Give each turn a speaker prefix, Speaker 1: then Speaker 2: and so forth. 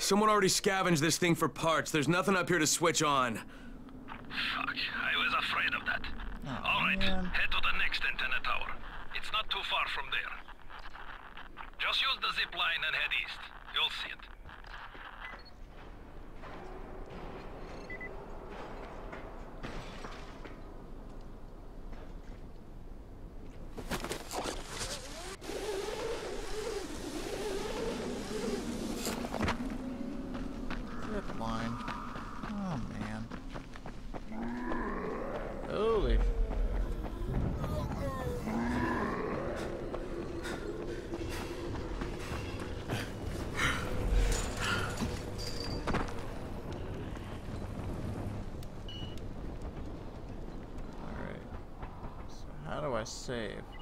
Speaker 1: Someone already scavenged this thing for parts. There's nothing up here to switch on.
Speaker 2: Fuck, I was afraid of that.
Speaker 3: Oh,
Speaker 2: Alright,
Speaker 3: man.
Speaker 2: head to the next antenna tower. It's not too far from there. Just use the zip line and head east. You'll see it.
Speaker 3: Zip line. Oh man. Holy. Alright. So how do I save?